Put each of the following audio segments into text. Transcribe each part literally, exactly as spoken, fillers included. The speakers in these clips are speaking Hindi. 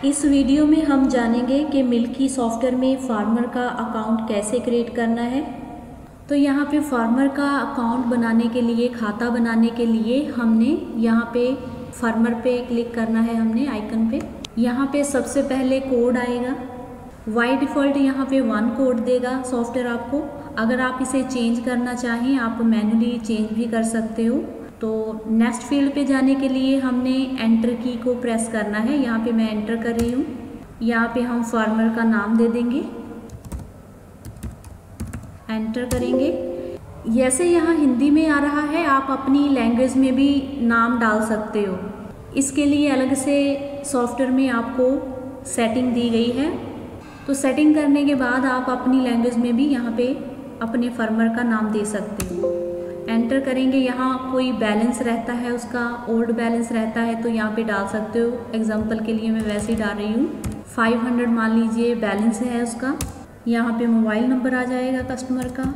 इस वीडियो में हम जानेंगे कि मिल्की सॉफ्टवेयर में फार्मर का अकाउंट कैसे क्रिएट करना है। तो यहाँ पे फार्मर का अकाउंट बनाने के लिए, खाता बनाने के लिए हमने यहाँ पे फार्मर पे क्लिक करना है, हमने आइकन पे। यहाँ पे सबसे पहले कोड आएगा, बाय डिफ़ॉल्ट यहाँ पे वन कोड देगा सॉफ्टवेयर आपको। अगर आप इसे चेंज करना चाहें आप मैन्युअली चेंज भी कर सकते हो। तो नेक्स्ट फील्ड पे जाने के लिए हमने एंटर की को प्रेस करना है। यहाँ पे मैं एंटर कर रही हूँ। यहाँ पे हम फार्मर का नाम दे देंगे, एंटर करेंगे। जैसे यहाँ हिंदी में आ रहा है, आप अपनी लैंग्वेज में भी नाम डाल सकते हो। इसके लिए अलग से सॉफ्टवेयर में आपको सेटिंग दी गई है। तो सेटिंग करने के बाद आप अपनी लैंग्वेज में भी यहाँ पे अपने फार्मर का नाम दे सकते हो। एंटर करेंगे। यहाँ कोई बैलेंस रहता है, उसका ओल्ड बैलेंस रहता है तो यहाँ पे डाल सकते हो। एग्जांपल के लिए मैं वैसे ही डाल रही हूँ। फाइव हंड्रेड मान लीजिए बैलेंस है उसका। यहाँ पे मोबाइल नंबर आ जाएगा कस्टमर का,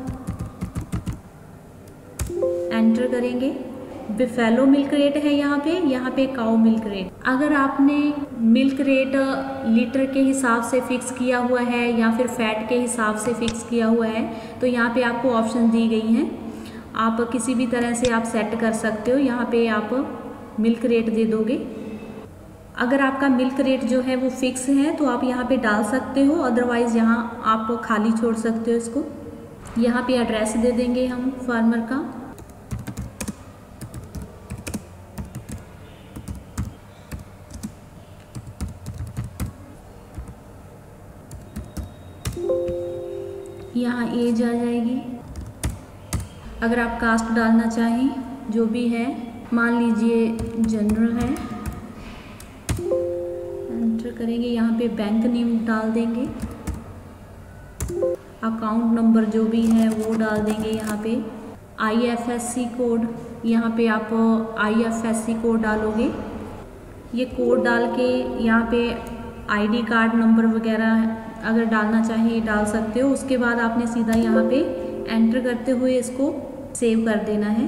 एंटर करेंगे। बिफेलो मिल्क रेट है यहाँ पे, यहाँ पे काऊ मिल्क रेट। अगर आपने मिल्क रेट लीटर के हिसाब से फिक्स किया हुआ है या फिर फैट के हिसाब से फिक्स किया हुआ है तो यहाँ पे आपको ऑप्शन दी गई हैं। आप किसी भी तरह से आप सेट कर सकते हो। यहाँ पे आप मिल्क रेट दे दोगे। अगर आपका मिल्क रेट जो है वो फिक्स है तो आप यहाँ पे डाल सकते हो, अदरवाइज़ यहाँ आप खाली छोड़ सकते हो इसको। यहाँ पे एड्रेस दे देंगे हम फार्मर का। यहाँ एज आ जाएगी। अगर आप कास्ट डालना चाहें जो भी है, मान लीजिए जनरल है, एंटर करेंगे। यहाँ पे बैंक नेम डाल देंगे, अकाउंट नंबर जो भी है वो डाल देंगे। यहाँ पे I F S C code, यहाँ पे आप I F S C code डालोगे। ये कोड डाल के यहाँ पे आई डी कार्ड नंबर वगैरह अगर डालना चाहिए डाल सकते हो। उसके बाद आपने सीधा यहाँ पे एंटर करते हुए इसको सेव कर देना है,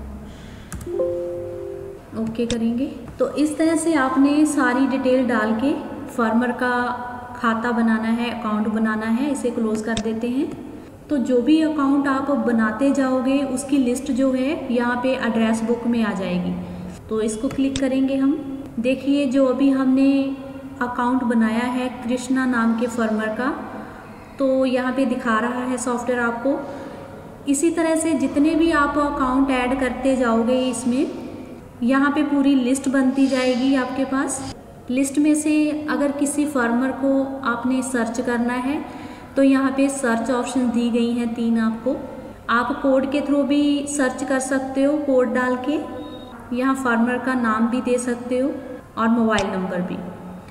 ओके करेंगे। तो इस तरह से आपने सारी डिटेल डाल के फार्मर का खाता बनाना है, अकाउंट बनाना है। इसे क्लोज कर देते हैं। तो जो भी अकाउंट आप बनाते जाओगे उसकी लिस्ट जो है यहाँ पे एड्रेस बुक में आ जाएगी। तो इसको क्लिक करेंगे हम। देखिए जो अभी हमने अकाउंट बनाया है कृष्णा नाम के फार्मर का, तो यहाँ पे दिखा रहा है सॉफ्टवेयर आपको। इसी तरह से जितने भी आप अकाउंट ऐड करते जाओगे इसमें, यहाँ पे पूरी लिस्ट बनती जाएगी आपके पास। लिस्ट में से अगर किसी फार्मर को आपने सर्च करना है तो यहाँ पे सर्च ऑप्शन दी गई हैं तीन आपको। आप कोड के थ्रू भी सर्च कर सकते हो, कोड डाल के। यहाँ फार्मर का नाम भी दे सकते हो और मोबाइल नंबर भी।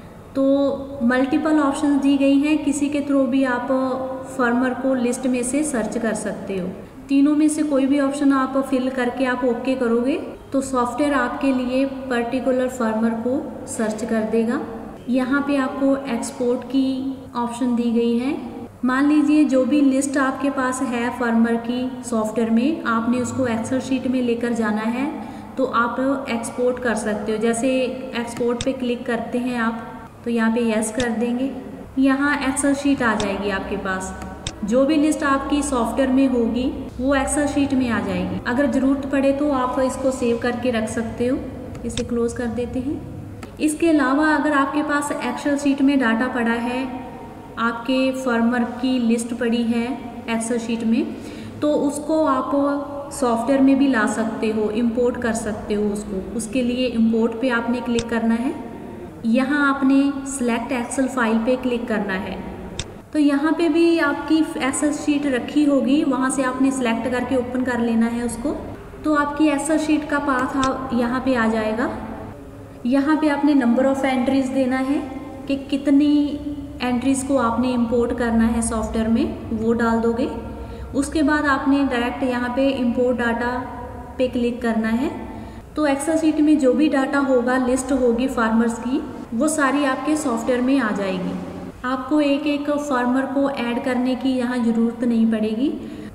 तो मल्टीपल ऑप्शन दी गई हैं, किसी के थ्रू भी आप फार्मर को लिस्ट में से सर्च कर सकते हो। तीनों में से कोई भी ऑप्शन आप फिल करके आप ओके करोगे तो सॉफ्टवेयर आपके लिए पर्टिकुलर फार्मर को सर्च कर देगा। यहाँ पे आपको एक्सपोर्ट की ऑप्शन दी गई है। मान लीजिए जो भी लिस्ट आपके पास है फार्मर की सॉफ्टवेयर में, आपने उसको एक्सेल शीट में लेकर जाना है तो आप एक्सपोर्ट कर सकते हो। जैसे एक्सपोर्ट पे क्लिक करते हैं आप तो यहाँ पे यस कर देंगे। यहाँ एक्सेल शीट आ जाएगी आपके पास। जो भी लिस्ट आपकी सॉफ्टवेयर में होगी वो एक्सेल शीट में आ जाएगी। अगर ज़रूरत पड़े तो आप इसको सेव करके रख सकते हो। इसे क्लोज कर देते हैं। इसके अलावा अगर आपके पास एक्सेल शीट में डाटा पड़ा है, आपके फार्मर की लिस्ट पड़ी है एक्सेल शीट में, तो उसको आप सॉफ्टवेयर में भी ला सकते हो, इंपोर्ट कर सकते हो उसको। उसके लिए इंपोर्ट पे आपने क्लिक करना है। यहाँ आपने सिलेक्ट एक्सेल फाइल पे क्लिक करना है। तो यहाँ पे भी आपकी एक्सेल शीट रखी होगी, वहाँ से आपने सिलेक्ट करके ओपन कर लेना है उसको। तो आपकी एक्सेल शीट का पाथ यहाँ पे आ जाएगा। यहाँ पे आपने नंबर ऑफ़ एंट्रीज देना है कि कितनी एंट्रीज़ को आपने इंपोर्ट करना है सॉफ्टवेयर में, वो डाल दोगे। उसके बाद आपने डायरेक्ट यहाँ पे इंपोर्ट डाटा पे क्लिक करना है। तो एक्सेल शीट में जो भी डाटा होगा, लिस्ट होगी फार्मर्स की, वो सारी आपके सॉफ्टवेयर में आ जाएगी। आपको एक एक फार्मर को ऐड करने की यहाँ ज़रूरत नहीं पड़ेगी।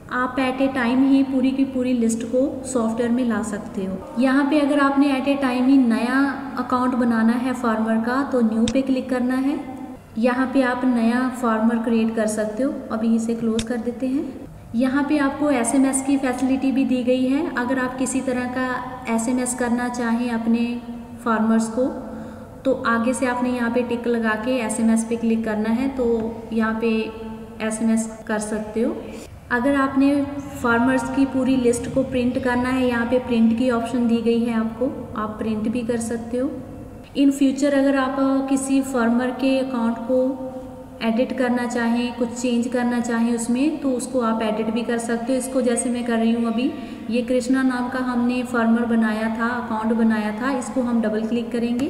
आप एट ए टाइम ही पूरी की पूरी लिस्ट को सॉफ्टवेयर में ला सकते हो। यहाँ पे अगर आपने एट ए टाइम ही नया अकाउंट बनाना है फार्मर का तो न्यू पे क्लिक करना है। यहाँ पे आप नया फार्मर क्रिएट कर सकते हो। अभी इसे क्लोज कर देते हैं। यहाँ पे आपको एस एम एस की फैसिलिटी भी दी गई है। अगर आप किसी तरह का एस एम एस करना चाहें अपने फार्मर्स को तो आगे से आपने यहाँ पे टिक लगा के एस एम एस पे क्लिक करना है, तो यहाँ पे एस एम एस कर सकते हो। अगर आपने फार्मर्स की पूरी लिस्ट को प्रिंट करना है, यहाँ पे प्रिंट की ऑप्शन दी गई है आपको, आप प्रिंट भी कर सकते हो। इन फ्यूचर अगर आप किसी फार्मर के अकाउंट को एडिट करना चाहें, कुछ चेंज करना चाहें उसमें, तो उसको आप एडिट भी कर सकते हो। इसको जैसे मैं कर रही हूँ अभी, ये कृष्णा नाम का हमने फार्मर बनाया था, अकाउंट बनाया था, इसको हम डबल क्लिक करेंगे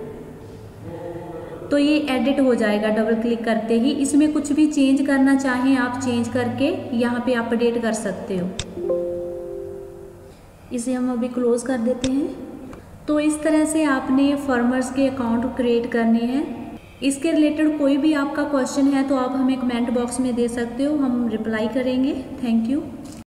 तो ये एडिट हो जाएगा डबल क्लिक करते ही। इसमें कुछ भी चेंज करना चाहें आप चेंज करके यहाँ पे अपडेट कर सकते हो। इसे हम अभी क्लोज कर देते हैं। तो इस तरह से आपने फार्मर्स के अकाउंट क्रिएट करने हैं। इसके रिलेटेड कोई भी आपका क्वेश्चन है तो आप हमें कमेंट बॉक्स में दे सकते हो, हम रिप्लाई करेंगे। Thank you.